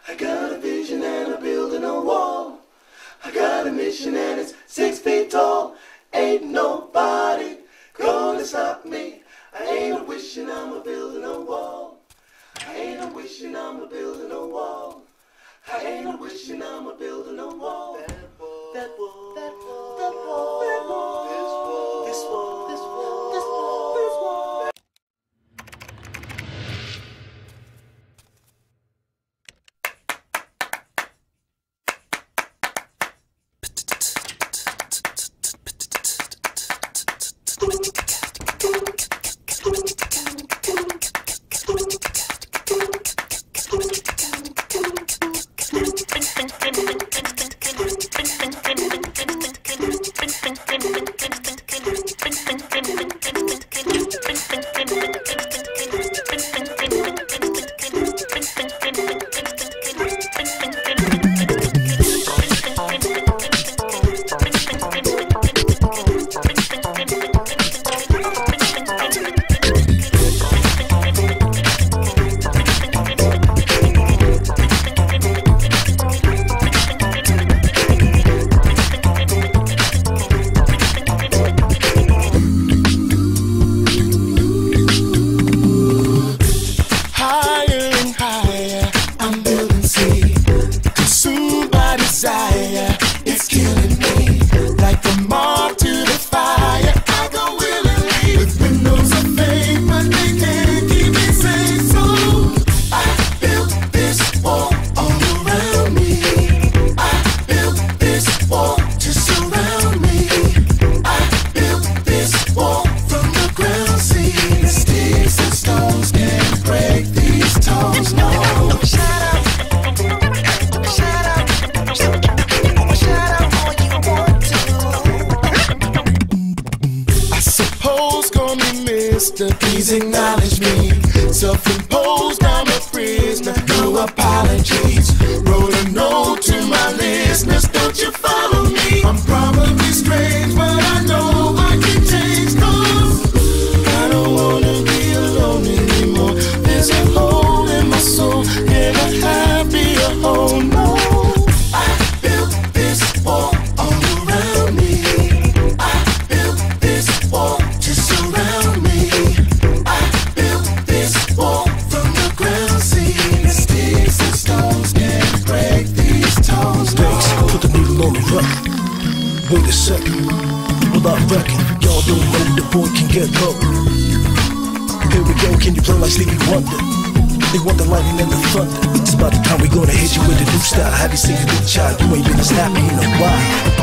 I got a vision and I'm building a wall. I got a mission and it's 6 feet tall. Ain't nobody gonna stop me. I ain't a wishing I'm a building a wall. I ain't a wishing I'm a building a wall. I ain't a wishing I'm a building a wall. That wall, that wall, that wall, that wall, this wall, this wall, this wall, this wall, this wall. It's killing me like the moth to the fire. I go willingly with windows of fame, but they can't keep me safe. So I built this wall all around me. I built this wall to surround me. I built this wall from the ground. See, the sticks and stones can't break these tones. No, shut up. Please acknowledge me. Self-imposed, I'm a prisoner. No apologies. Wrote a note to my listeners. Don't you follow me? I'm probably strange, but I know I can change. 'Cause I don't wanna be alone anymore. There's a hole in my soul. Can a happier home? No. I built this wall all around me. I built this wall to surround me. Wait a second, well I reckon y'all don't know the boy can get low. Here we go, can you play like Stevie Wonder? They want the lightning and the thunder. It's about the time we gonna hit you with a new style. Have you seen a good child? You ain't been as happy in a while.